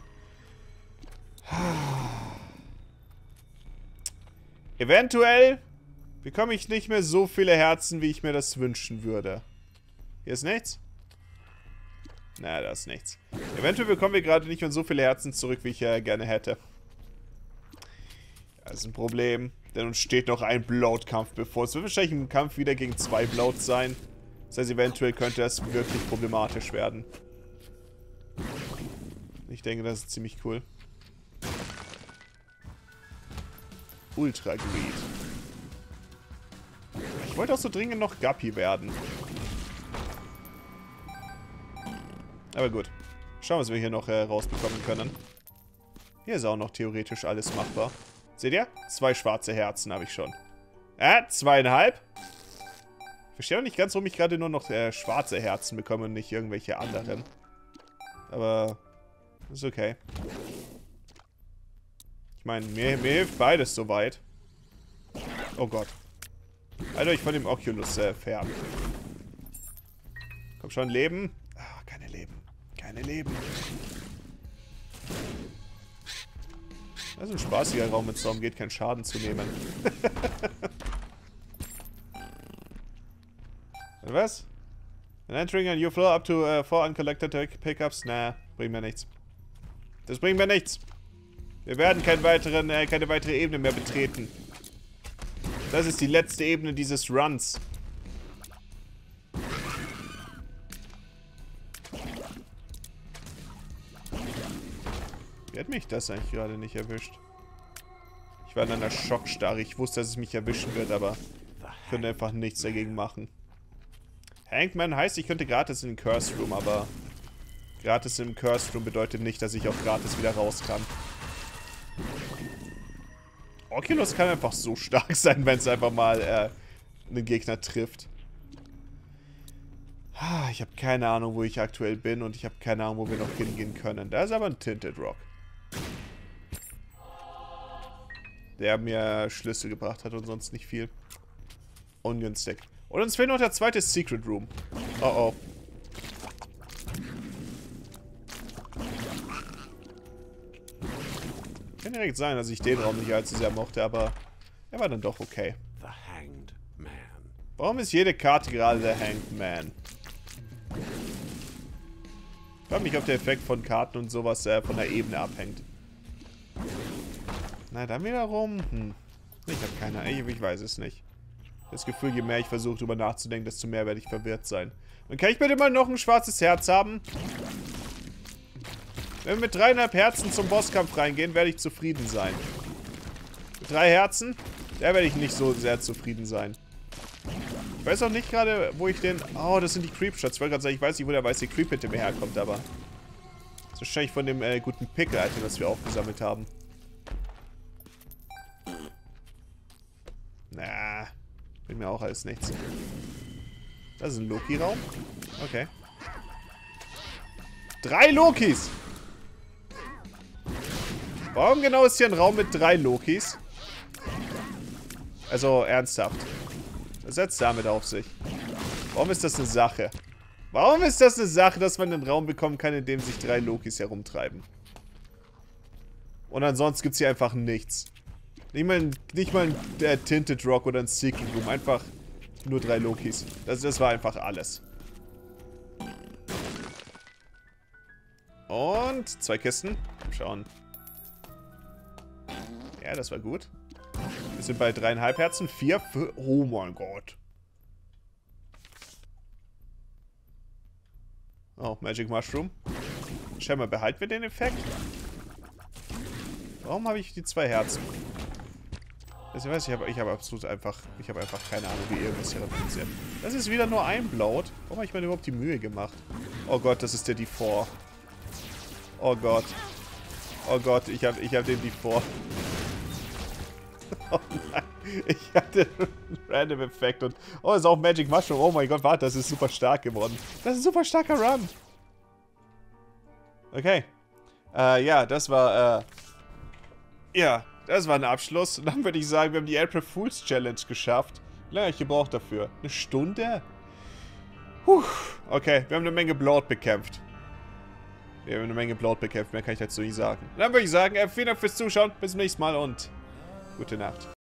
Eventuell bekomme ich nicht mehr so viele Herzen, wie ich mir das wünschen würde. Hier ist nichts? Na, da ist nichts. Eventuell bekommen wir gerade nicht mehr so viele Herzen zurück, wie ich gerne hätte. Das ist ein Problem. Denn uns steht noch ein Bloat-Kampf bevor. Es wird wahrscheinlich ein Kampf wieder gegen 2 Bloats sein. Das heißt, eventuell könnte es wirklich problematisch werden. Ich denke, das ist ziemlich cool. Ultra Greed. Ich wollte auch so dringend noch Guppy werden. Aber gut. Schauen wir, was wir hier noch rausbekommen können. Hier ist auch noch theoretisch alles machbar. Seht ihr? 2 schwarze Herzen habe ich schon. 2,5. Ich verstehe auch nicht ganz, warum ich gerade nur noch schwarze Herzen bekomme und nicht irgendwelche anderen. Aber ist okay. Ich meine, mir hilft beides soweit. Oh Gott. Haltet euch von dem Oculus fern. Komm schon, Leben. Ah, keine Leben. Keine Leben. Das ist ein spaßiger Raum, wenn es darum geht, keinen Schaden zu nehmen. Was? And entering a new floor up to 4 uncollected pickups? Na, bringt mir nichts. Das bringt mir nichts. Wir werden keine weitere Ebene mehr betreten. Das ist die letzte Ebene dieses Runs. Wie hat mich das eigentlich gerade nicht erwischt? Ich war in einer Schockstarre. Ich wusste, dass es mich erwischen wird, aber ich konnte einfach nichts dagegen machen. Hangman heißt, ich könnte gratis in den Curse Room, aber gratis im Curse Room bedeutet nicht, dass ich auch gratis wieder raus kann. Oculus kann einfach so stark sein, wenn es einfach mal einen Gegner trifft. Ich habe keine Ahnung, wo ich aktuell bin und ich habe keine Ahnung, wo wir noch hingehen können. Da ist aber ein Tinted Rock. Der mir Schlüssel gebracht hat und sonst nicht viel. Ungünstig. Und uns fehlt noch der zweite Secret Room. Oh oh. Kann direkt sein, dass ich den Raum nicht allzu sehr mochte, aber er war dann doch okay. Warum ist jede Karte gerade der Hanged Man? Ich frage mich, ob der Effekt von Karten und sowas von der Ebene abhängt. Na, dann wiederum... Ich habe keine Ahnung. Ich weiß es nicht. Das Gefühl, je mehr ich versuche, drüber nachzudenken, desto mehr werde ich verwirrt sein. Und kann ich bitte mal noch ein schwarzes Herz haben? Wenn wir mit 3,5 Herzen zum Bosskampf reingehen, werde ich zufrieden sein. Mit 3 Herzen? Da werde ich nicht so sehr zufrieden sein. Ich weiß auch nicht gerade, wo ich den... Oh, das sind die Creep-Shots. Ich wollte gerade sagen, ich weiß nicht, wo der weiße Creep hinter mir herkommt, aber... Das ist wahrscheinlich von dem guten Pickle-Item, das wir aufgesammelt haben. Na, bringt mir auch alles nichts. Das ist ein Loki-Raum. Okay. 3 Lokis! Warum genau ist hier ein Raum mit 3 Lokis? Also, ernsthaft. Was setzt damit auf sich? Warum ist das eine Sache? Warum ist das eine Sache, dass man einen Raum bekommen kann, in dem sich 3 Lokis herumtreiben? Und ansonsten gibt es hier einfach nichts. Nicht mal ein Tinted Rock oder ein Secret Room. Einfach nur 3 Lokis. Das war einfach alles. Und 2 Kisten. Schauen. Ja, das war gut. Wir sind bei 3,5 Herzen. 4 für... Oh mein Gott. Oh, Magic Mushroom. Scheinbar behalten wir den Effekt. Warum habe ich die 2 Herzen? Also, ich habe absolut einfach... Ich habe einfach keine Ahnung, wie irgendwas hier funktioniert. Das ist wieder nur ein Bloat. Warum habe ich mir überhaupt die Mühe gemacht? Oh Gott, das ist der D4. Oh Gott. Oh Gott, ich hab den D4. Oh nein. Ich hatte einen Random Effekt und... Oh, ist auch Magic Mushroom. Oh mein Gott, warte, das ist super stark geworden. Das ist ein super starker Run. Okay. Ja, das war, ja, das war ein Abschluss. Und dann würde ich sagen, wir haben die April Fool's Challenge geschafft. Wie lange habe ich gebraucht dafür? Eine Stunde? Puh. Okay, wir haben eine Menge Bloat bekämpft. Mehr kann ich dazu nicht sagen. Dann würde ich sagen, vielen Dank fürs Zuschauen. Bis zum nächsten Mal und gute Nacht.